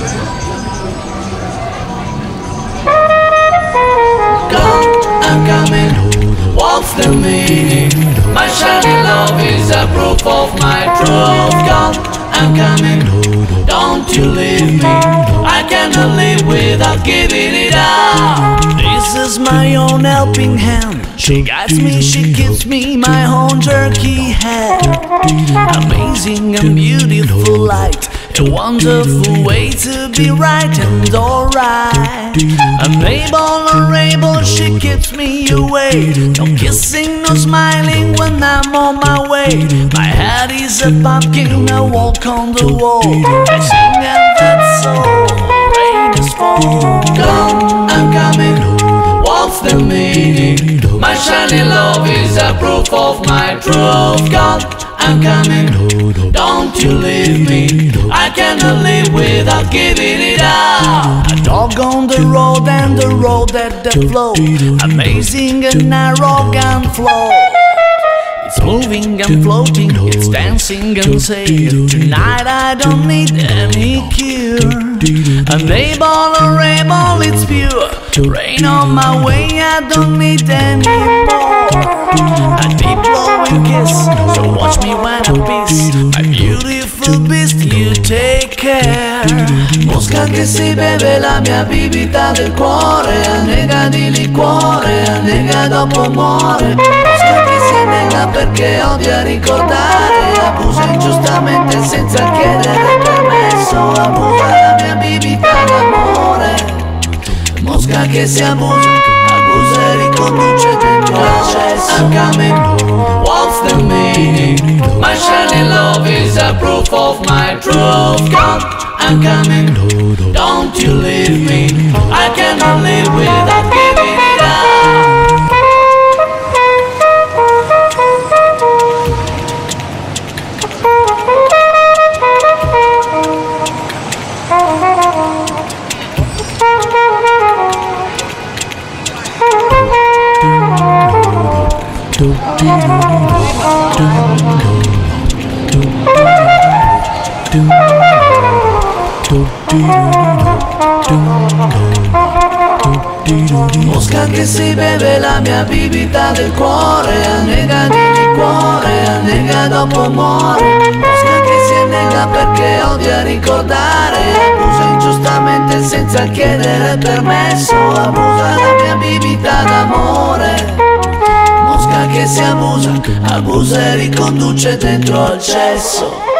I'm coming, what's the meaning? My shining love is a proof of my truth. God, I'm coming, don't you leave me. I cannot live without giving it up. This is my own helping hand. She guides me, she gives me my own jerky head. Amazing and beautiful light, a wonderful way to be right and alright. Unable, she keeps me away. No kissing, no smiling when I'm on my way. My head is a pumpkin, I walk on the wall. I sing and that's all, rain is fall. Come, I'm coming, what's the meaning? My shining love is a proof of my truth. God, I'm coming, don't you leave me. I cannot live without giving it up. A dog on the road and the road that the flow. Amazing and arrogant flow. It's moving and floating, it's dancing and saying, tonight I don't need any cure. Unable, it's pure. Rain on my way, I don't need any more. A deep blowing kiss, so watch me when I piss. My beautiful beast, you take care. Mosca che si beve la mia bibita del cuore, annega di liquore, annega dopo muore. Mosca che si nega perché odia ricordare, abusa ingiustamente senza chiedere permesso, abusa la mia bibita d'amore. Mosca che si abusa e riconduce dentro al cesso. I'm coming, what's the meaning? My shining love is a proof of my truth. God, I'm coming, don't you leave me. I cannot live without giving it up. Mosca che si beve la mia bibita del cuore, annega di liquore, annega dopo muore. Mosca che si annega perché odia ricordare, abusa ingiustamente senza chiedere permesso, abusa la mia bibita d'amore. Mosca che si abusa e riconduce dentro al cesso.